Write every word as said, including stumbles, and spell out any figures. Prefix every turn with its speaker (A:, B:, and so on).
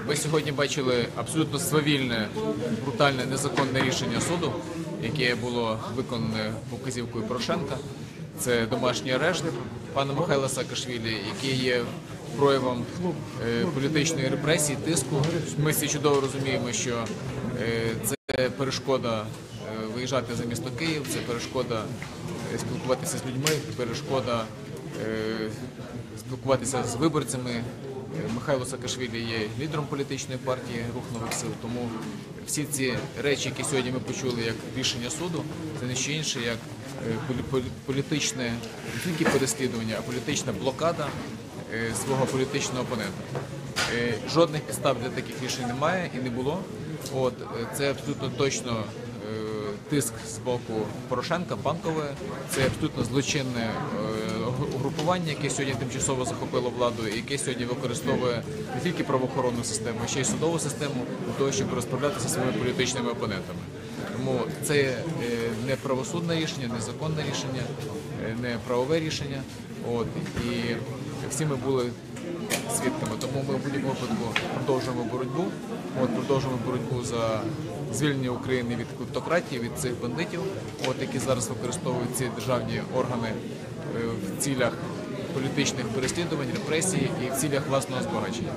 A: Ви сьогодні бачили абсолютно свавільне, брутальне, незаконне рішення суду, яке було виконане вказівкою Порошенка. Це домашній арешт пана Михайла Саакашвілі, який є проявом е, політичної репресії, тиску. Ми всі чудово розуміємо, що е, це перешкода е, виїжджати за місто Київ, це перешкода е, спілкуватися з людьми, перешкода е, спілкуватися з виборцями. Михайло Саакашвілі є лідером політичної партії «Рух нових сил», тому всі ці речі, які сьогодні ми почули як рішення суду, це не що інше, як політичне, не тільки переслідування, а політична блокада свого політичного опонента. Жодних підстав для таких рішень немає і не було. От, це абсолютно точно тиск з боку Порошенка, Банкової, це абсолютно злочинне угрупування, яке сьогодні тимчасово захопило владу і яке сьогодні використовує не тільки правоохоронну систему, а ще й судову систему для того, щоб розправлятися зі своїми політичними опонентами. Тому це не правосудне рішення, не законне рішення, не правове рішення. От, і всі ми були свідками. Тому ми в будь-якому випадку продовжуємо боротьбу. От, продовжуємо боротьбу за звільнення України від клептократії, від цих бандитів, от, які зараз використовують ці державні органи в цілях політичних переслідувань, репресій і в цілях власного збагачення.